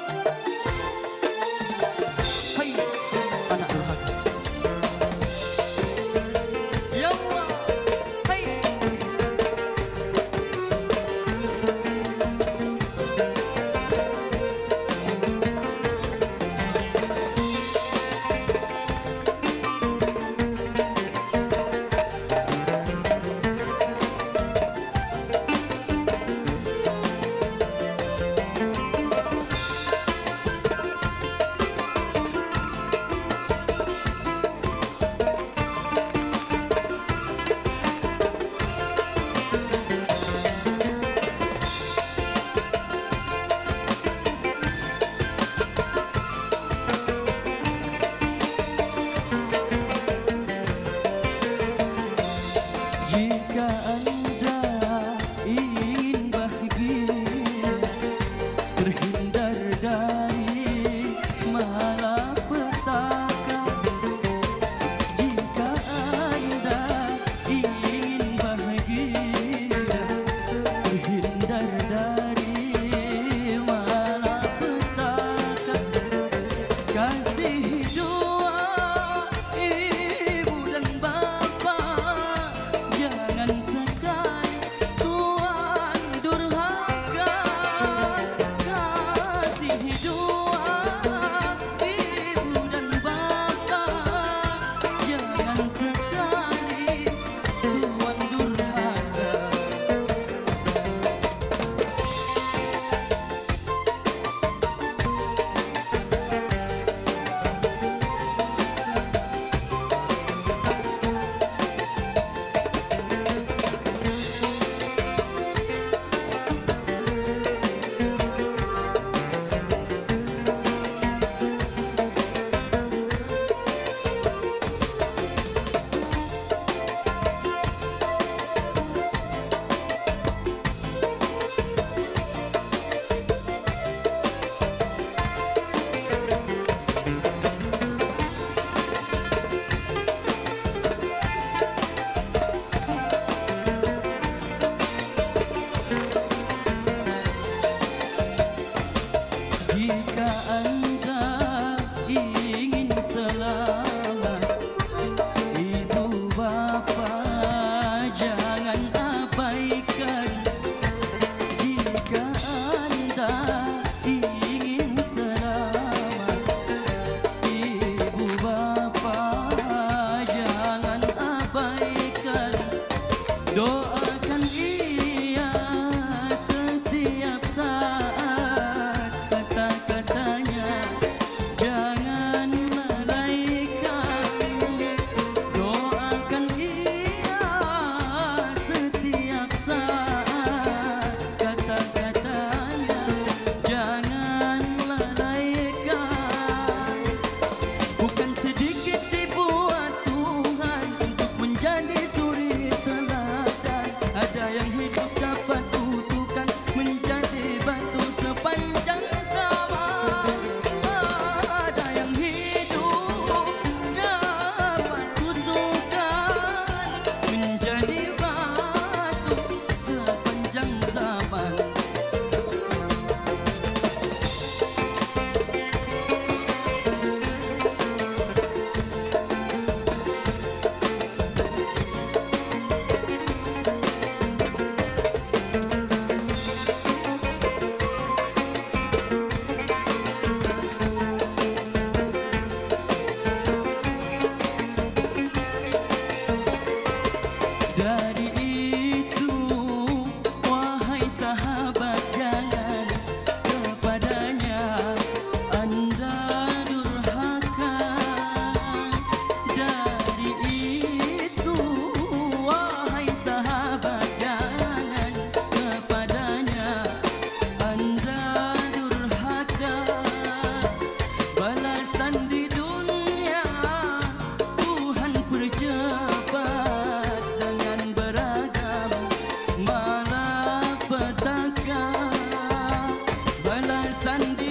Hai, anak durhaka. Ya Allah, hai. Jika Anda ingin bahagia, terhindar dari malapetaka. Jika Anda ingin bahagia, terhindar dari malapetaka. Kasih doa ibu dan bapa, jangan sekali tuan durhaka. Kasih doa ibu dan bapa, jangan sekali tuan durhaka. Jika Anda ingin selamat, ibu bapa jangan abaikan. Jika Anda ingin selamat, ibu bapa jangan abaikan. Doakan ia setiap saat, kata-katanya jangan melalaikan. Doakan ia setiap saat, kata-katanya jangan melalaikan. Bukan sedikit dibuat Tuhan untuk menjadi suri teladan. Ada yang hidup dapat kutukan menjadi batu sepanjang zaman. Ada yang hidup dapat kutukan menjadi batu sepanjang zaman. Dari itu, wahai sahabat, jangan kepadanya Anda durhaka. Dari itu, wahai sahabat, jangan kepadanya Anda durhaka. Balasan di dunia Tuhan percepat dengan beragam malapetaka. Balasan di